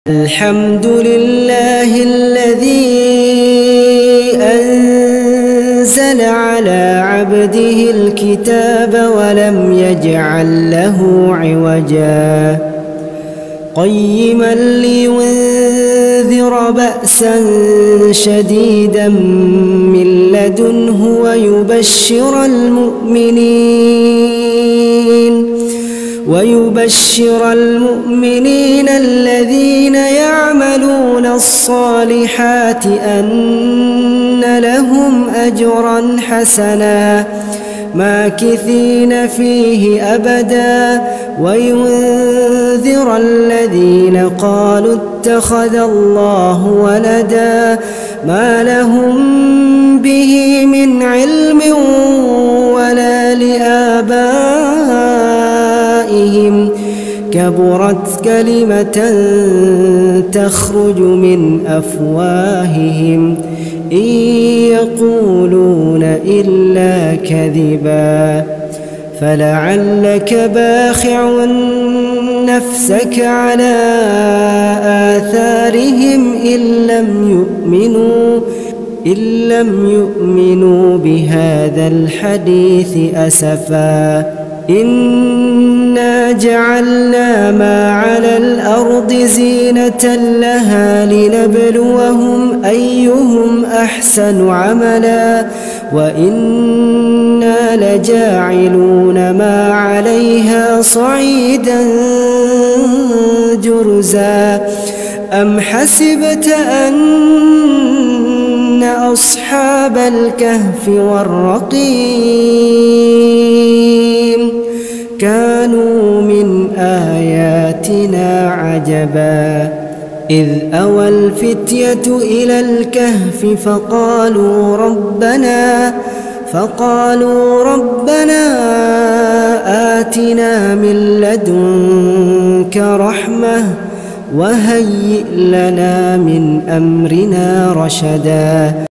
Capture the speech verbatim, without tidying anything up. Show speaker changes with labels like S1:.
S1: الحمد لله الذي أنزل على عبده الكتاب ولم يجعل له عوجا قيما لينذر بأسا شديدا من لدنه ويبشر المؤمنين ويبشر المؤمنين الذين يعملون الصالحات أن لهم أجرا حسنا ماكثين فيه أبدا وينذر الذين قالوا اتخذ الله ولدا ما لهم به من علم ولا لآبائهم كبرت كلمة تخرج من أفواههم إن يقولون إلا كذبا فلعلك باخع نفسك على آثارهم إن لم يؤمنوا إن لم يؤمنوا بهذا الحديث أسفا إنا جعلنا ما على الأرض زينة لها لنبلوهم أيهم أحسن عملا وإنا لجاعلون ما عليها صعيدا جرزا أم حسبت أن أصحاب الكهف والرقيم كانوا من آياتنا عجبا إذ أوى الفتية إلى الكهف فقالوا ربنا فقالوا ربنا آتنا من لدنك رحمة وهيئ لنا من أمرنا رشدا.